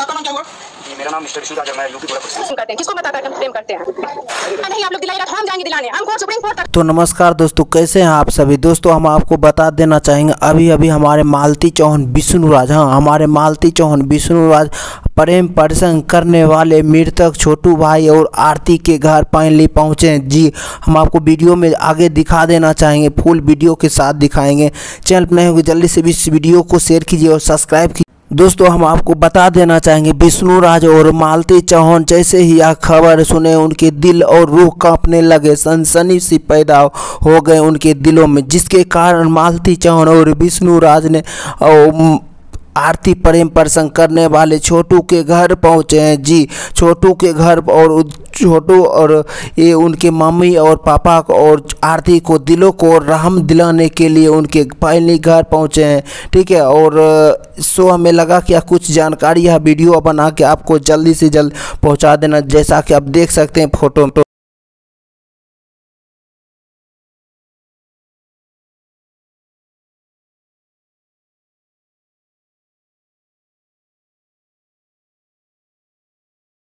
आपका नाम क्या हुआ? मेरा नाम मिस्टर विष्णु राज है, मैं यूपी गोरखपुर करते हैं। किसको बता कर प्रेम करते हैं? नहीं, आप लोग दिलाइएगा, हम जाएंगे दिलाने, हम कोर्ट सुप्रीम कोर्ट तक। तो नमस्कार दोस्तों, कैसे हैं आप सभी दोस्तों। हम आपको बता देना चाहेंगे अभी अभी हमारे मालती चौहान विष्णुराज, हमारे मालती चौहान विष्णुराज प्रेम प्रसंग करने वाले मृतक छोटू भाई और आरती के घर फाइनली पहुँचे हैं। जी, हम आपको वीडियो में आगे दिखा देना चाहेंगे, फुल वीडियो के साथ दिखाएंगे। चैनल पर नए होंगे जल्दी से भी इस वीडियो को शेयर कीजिए और सब्सक्राइब कीजिए। दोस्तों, हम आपको बता देना चाहेंगे विष्णुराज और मालती चौहान जैसे ही यह खबर सुने उनके दिल और रूह कांपने लगे, सनसनी सी पैदा हो गए उनके दिलों में, जिसके कारण मालती चौहान और विष्णुराज ने आरती प्रेम प्रसंग करने वाले छोटू के घर पहुंचे हैं। जी, छोटू के घर, और छोटू और ये उनके मम्मी और पापा को और आरती को दिलों को रहम दिलाने के लिए उनके फाइनली घर पहुंचे हैं। ठीक है, और सो हमें लगा कि कुछ जानकारी या वीडियो बना के आपको जल्दी से जल्द पहुंचा देना, जैसा कि आप देख सकते हैं फोटो।